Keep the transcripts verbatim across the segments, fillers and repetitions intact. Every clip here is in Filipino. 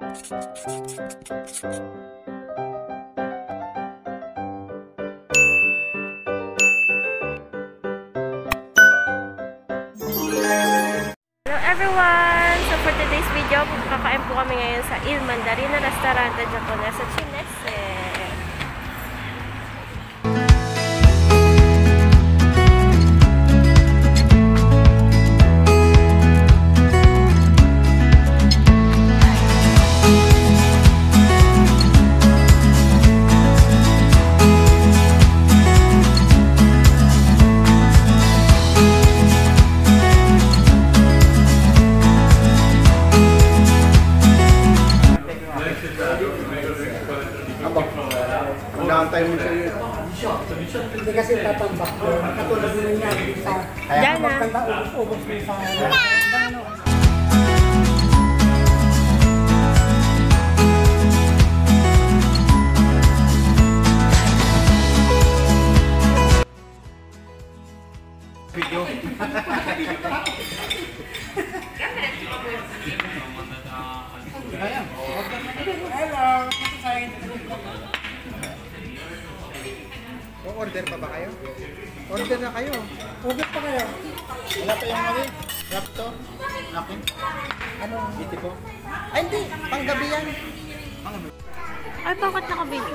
Everyone! So for today's video, kakain po kami ngayon sa Il Mandarina Restaurante Japonesa sa Chinese. Nantay mo siya. Hindi kasi tatambak ko. Katulad mo niya sa... Diyan na. Magkanda ubos-ubos mo sa... Video. Hello! Order pa ba kayo? Order na kayo. Order pa kayo. Wala pa yung mali. Wrap to. Akin. Ano? Iti po. Ay hindi. Panggabi yan. Panggabi. Ay, bakit nakabili?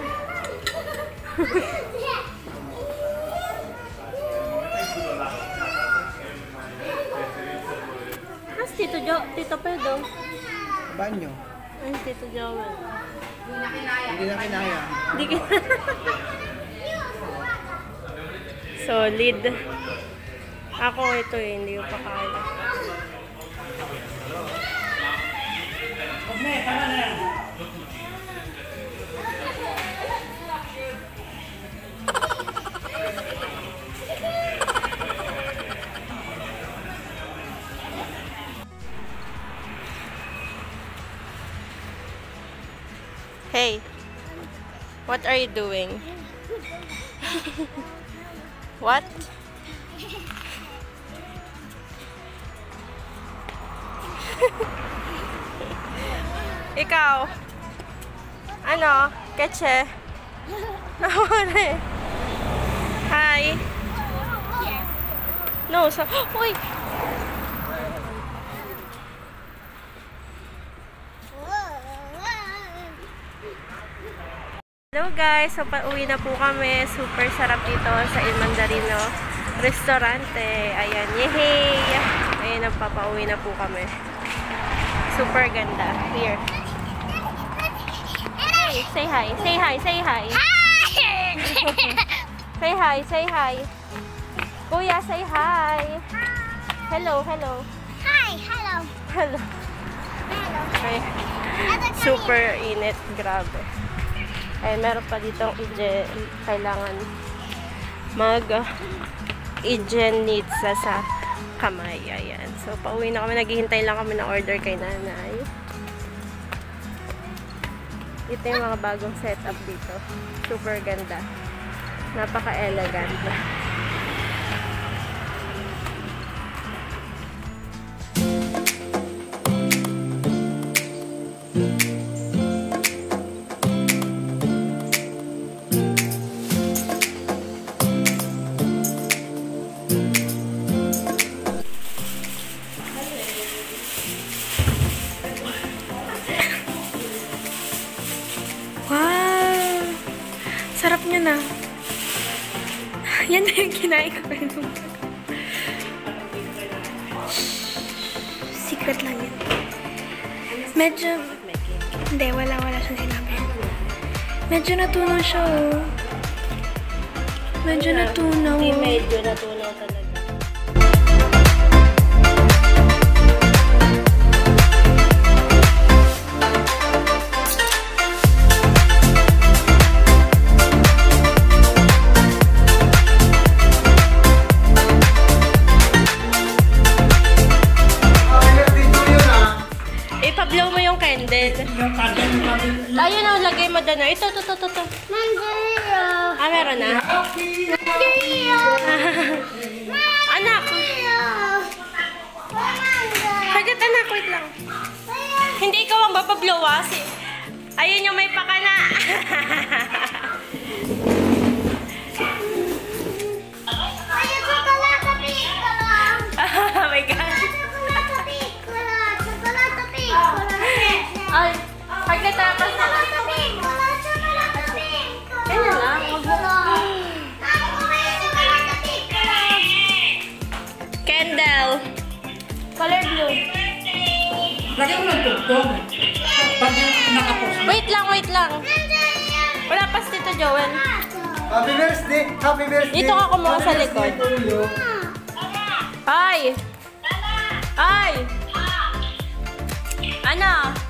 Mas Tito Jo, Tito Pedro. Banyo. Ay, Tito Joel. Hindi na kinaya. Hindi kinaya. Solid. Ako ito eh, hindi ko pa kaya. Hey, what are you doing? What? Ikaw? Ano? Keche? Hi? No, so... Uy! Hello guys! So, pauwi na po kami. Super sarap dito sa Il Mandarino Restaurante. Ayan, yehey! Ayan, nagpapauwi na po kami. Super ganda. Here. Hey, say hi. Say hi. Say hi. Say hi. Say hi. Kuya, say hi. Hello. Hello. Hi. Hello. Hello. Hello. Okay. Super init. Grabe. Ay, meron pa dito kailangan mag uh, hygiene needs sa, sa kamay. Ayan. So, pauwi na kami. Naghihintay lang kami na order kay nanay. Ito yung mga bagong setup dito. Super ganda. Napaka-elegant. Wow! Sarap niya na. Yan na yung kinain ko. Secret lang yan. Medyo... Hindi, wala, wala siyang sinabi. Medyo natunaw siya, oh. Medyo natunaw. Hindi, medyo natunaw talaga. Ipablow mo yung candle. Ayun na, lagay mo doon. Ito, ito, ito, ito. Mandaria. Ah, meron na? Mandaria. Anak. Hagit, anak, wait lang. Hindi ikaw ang blue ah. Si ayun yung may pakana. Ay, chocolate piccola. Oh my God. Chocolate piccola. Chocolate piccola. Ay, pagkatapos na. Chocolate piccola. Chocolate piccola. Ayun lang. Ay, kumain chocolate piccola. Candle. Color blue. Lagyan mo ng tugtog. Pag nakapost. Wait lang, wait lang. Wala pa si Tito Joel. Happy birthday! Happy birthday! Dito ka kumuha sa Happy likod. birthday to you. Ay! Ay! Ano?